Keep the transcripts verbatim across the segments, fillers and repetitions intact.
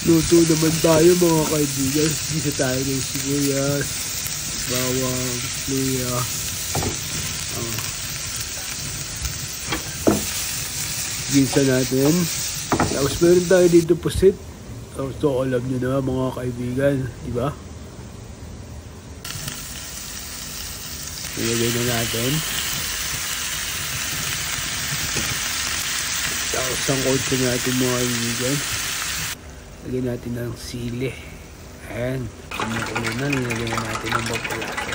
Luto naman tayo mga kaibigan. Gisa tayo ng sibuyas, bawang, luya. Oh. Gisa natin. Tapos meron tayo dito pusit. Tapos ito alam nyo na mga kaibigan. Diba? Ilagay na natin. Tapos sangkot ko natin mga kaibigan. Lagyan natin ng sili. Ayan. Kumukulo na. Nilagyan na natin ng papalasa.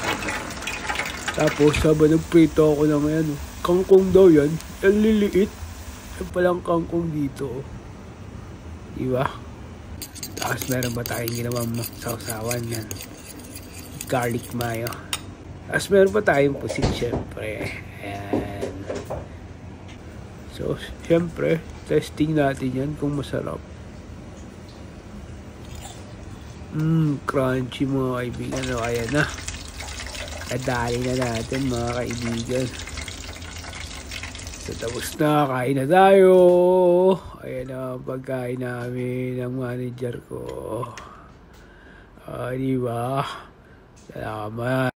Tapos habang nagprito ako ng ayan. Kangkong daw yan. Ang liliit. Yan palang kangkong dito. Diba? Tapos meron ba tayong ginawang sausawan yan. Garlic mayo. Tapos meron pa tayong pusit syempre. Ayan. So syempre testing natin yan kung masarap. Mmm, crunchy mga kaibigan. O, ayan na. Nadali na natin mga kaibigan. So, tapos na. Kain na tayo. Ayan na ang pagkain namin ng manager ko. Ah, diba? Salamat.